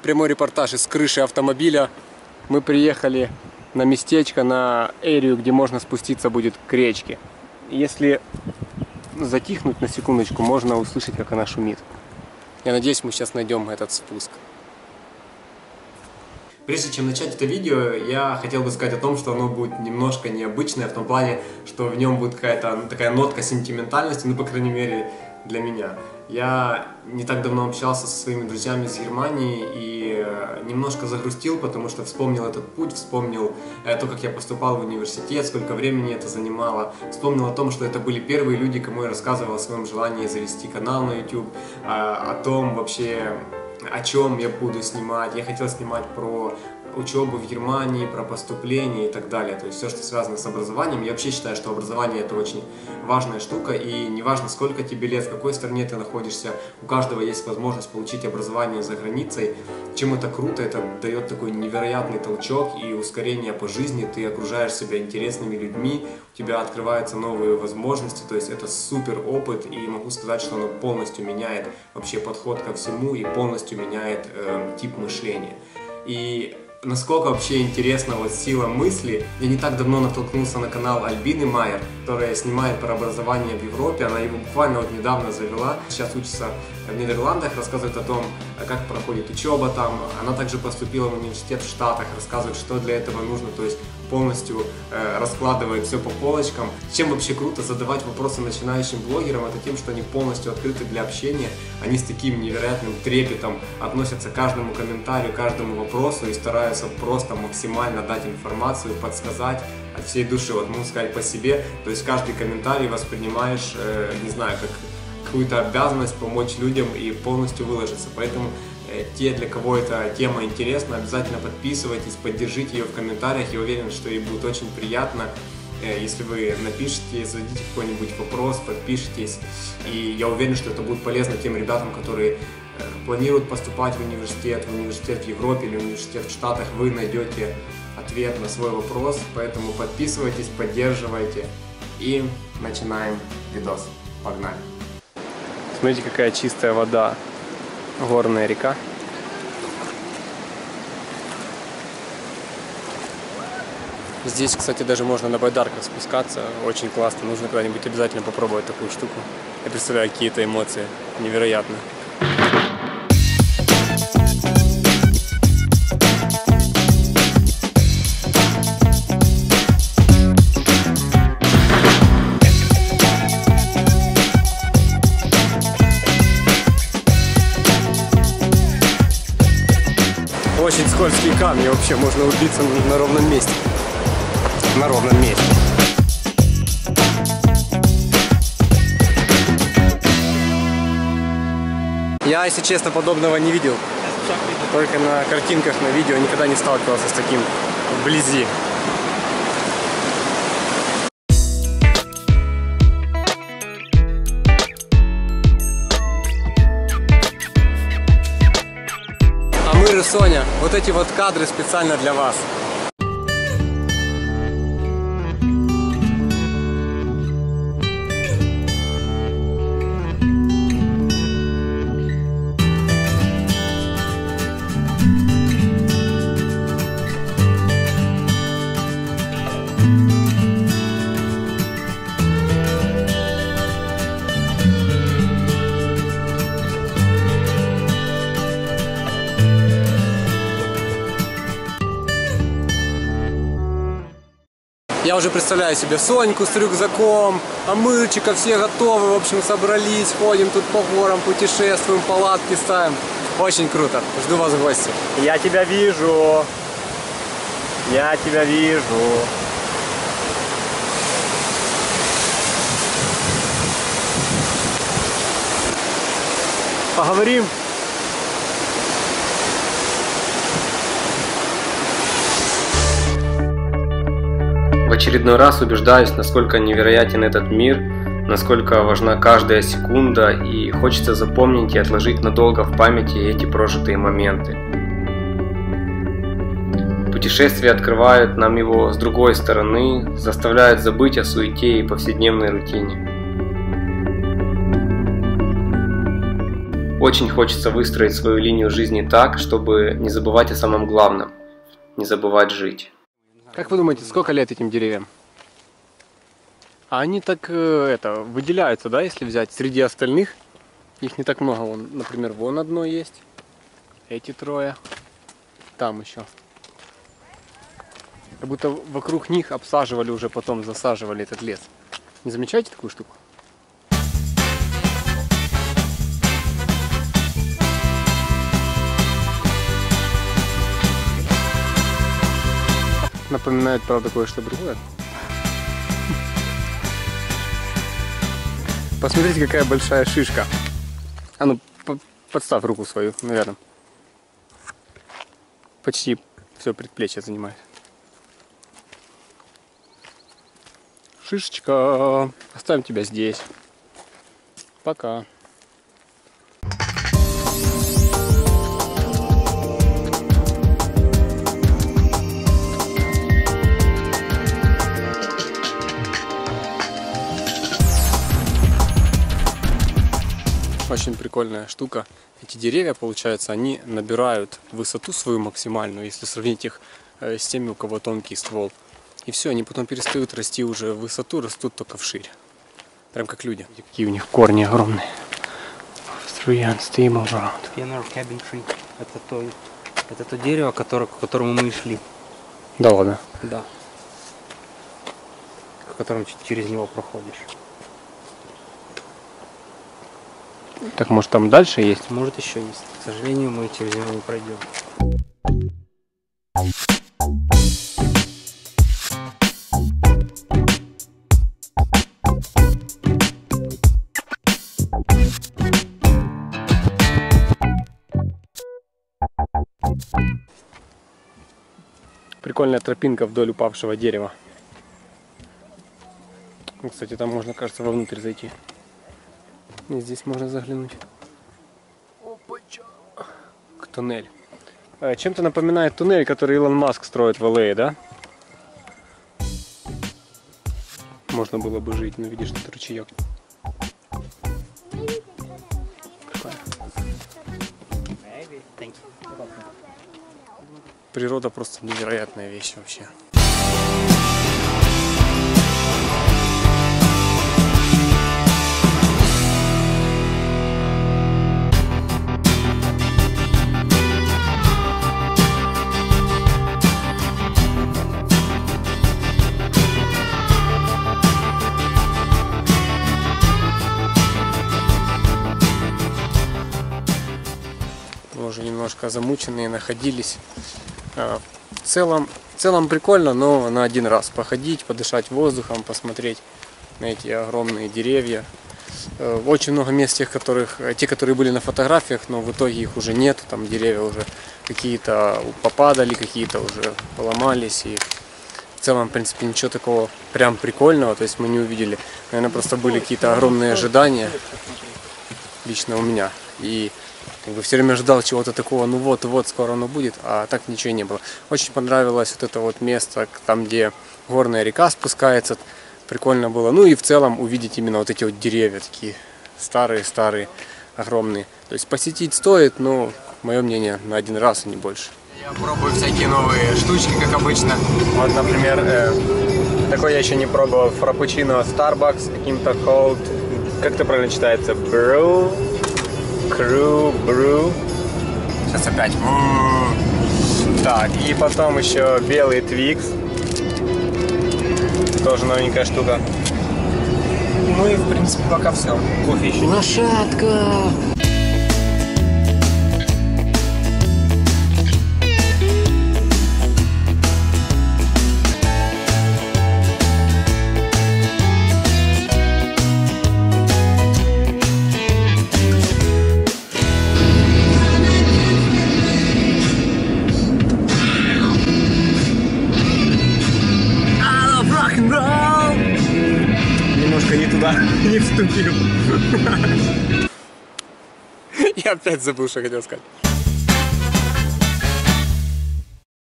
Прямой репортаж из крыши автомобиля. Мы приехали на местечко, на эрию, где можно спуститься будет к речке. Если затихнуть на секундочку, можно услышать, как она шумит. Я надеюсь, мы сейчас найдем этот спуск. Прежде чем начать это видео, я хотел бы сказать о том, что оно будет немножко необычное, в том плане, что в нем будет какая-то такая нотка сентиментальности, ну, по крайней мере, для меня. Я не так давно общался со своими друзьями из Германии и немножко загрустил, потому что вспомнил этот путь, вспомнил то, как я поступал в университет, сколько времени это занимало, вспомнил о том, что это были первые люди, кому я рассказывал о своем желании завести канал на YouTube, о том вообще, о чем я буду снимать. Я хотел снимать про учебу в Германии, про поступление и так далее. То есть все, что связано с образованием. Я вообще считаю, что образование это очень важная штука, и неважно, сколько тебе лет, в какой стране ты находишься, у каждого есть возможность получить образование за границей. Чем это круто, это дает такой невероятный толчок и ускорение по жизни, ты окружаешь себя интересными людьми, у тебя открываются новые возможности, то есть это супер опыт, и могу сказать, что оно полностью меняет вообще подход ко всему и полностью меняет тип мышления. И насколько вообще интересна вот сила мысли. Я не так давно натолкнулся на канал Альбины Майер, которая снимает про образование в Европе. Она его буквально вот недавно завела. Сейчас учится в Нидерландах, рассказывает о том, как проходит учеба там. Она также поступила в университет в Штатах, рассказывает, что для этого нужно, то есть полностью раскладывает все по полочкам. Чем вообще круто задавать вопросы начинающим блогерам, это тем, что они полностью открыты для общения. Они с таким невероятным трепетом относятся к каждому комментарию, каждому вопросу и стараются просто максимально дать информацию, подсказать от всей души. Вот могу сказать по себе, то есть каждый комментарий воспринимаешь, не знаю, как какую-то обязанность помочь людям и полностью выложиться. Поэтому те, для кого эта тема интересна, обязательно подписывайтесь, поддержите ее в комментариях. Я уверен, что ей будет очень приятно, если вы напишите, зададите какой-нибудь вопрос, подпишитесь. И я уверен, что это будет полезно тем ребятам, которые планируют поступать в университет в Европе или университет в Штатах. Вы найдете ответ на свой вопрос, поэтому подписывайтесь, поддерживайте. И начинаем видос. Погнали! Смотрите, какая чистая вода. Горная река. Здесь, кстати, даже можно на байдарках спускаться. Очень классно. Нужно когда-нибудь обязательно попробовать такую штуку. Я представляю, какие-то эмоции. Невероятно. Очень скользкие камни, вообще можно убиться на ровном месте. На ровном месте. Я, если честно, подобного не видел. Только на картинках, на видео никогда не сталкивался с таким вблизи. Соня, вот эти вот кадры специально для вас. Я уже представляю себе Соньку с рюкзаком, Амырчика, все готовы, в общем, собрались, ходим тут по горам, путешествуем, палатки ставим. Очень круто. Жду вас в гости. Я тебя вижу. Я тебя вижу. Поговорим. В очередной раз убеждаюсь, насколько невероятен этот мир, насколько важна каждая секунда, и хочется запомнить и отложить надолго в памяти эти прожитые моменты. Путешествия открывают нам его с другой стороны, заставляют забыть о суете и повседневной рутине. Очень хочется выстроить свою линию жизни так, чтобы не забывать о самом главном, не забывать жить. Как вы думаете, сколько лет этим деревьям? А они так выделяются, да, если взять среди остальных. Их не так много. Вон, например, вон одно есть. Эти трое. Там еще. Как будто вокруг них обсаживали уже, потом засаживали этот лес. Не замечаете такую штуку? Напоминает, правда, кое-что другое. Посмотрите, какая большая шишка. А ну, подставь руку свою рядом. Почти все предплечье занимает. Шишечка. Оставим тебя здесь. Пока. Очень прикольная штука. Эти деревья, получается, они набирают высоту свою максимальную, если сравнить их с теми, у кого тонкий ствол. И все, они потом перестают расти уже в высоту, растут только вширь. Прям как люди. Какие у них корни огромные. Это то дерево, к которому мы и шли. Да ладно. Да. К которому через него проходишь. Так может там дальше есть? Может еще есть. К сожалению, мы через него не пройдем. Прикольная тропинка вдоль упавшего дерева. Кстати, там можно, кажется, вовнутрь зайти. И здесь можно заглянуть. Опача. К туннель. Чем-то напоминает туннель, который Илон Маск строит в Л.А., да? Можно было бы жить, но видишь, тут ручеек. Природа просто невероятная вещь вообще. Мы уже немножко замученные находились. В целом прикольно, но на один раз походить, подышать воздухом, посмотреть на эти огромные деревья. Очень много мест, те, которые были на фотографиях, но в итоге их уже нет. Там деревья уже какие-то попадали, какие-то уже поломались. И в целом, в принципе, ничего такого прям прикольного, то есть мы не увидели. Наверное, просто были какие-то огромные ожидания, лично у меня. И как бы все время ждал чего-то такого, ну вот, скоро оно будет, а так ничего и не было. Очень понравилось вот это вот место, там, где горная река спускается, прикольно было. Ну и в целом увидеть именно вот эти вот деревья, такие старые, огромные. То есть посетить стоит, но, мое мнение, на один раз, а не больше. Я пробую всякие новые штучки, как обычно. Вот, например, такой я еще не пробовал, фраппучино Starbucks с каким-то cold, как это правильно читается, brew. Сейчас опять. Так, и потом еще белый Twix. Тоже новенькая штука. Ну и в принципе пока все. Кофе еще. Лошадка! Немножко не туда, не вступил. Я опять забыл, что хотел сказать.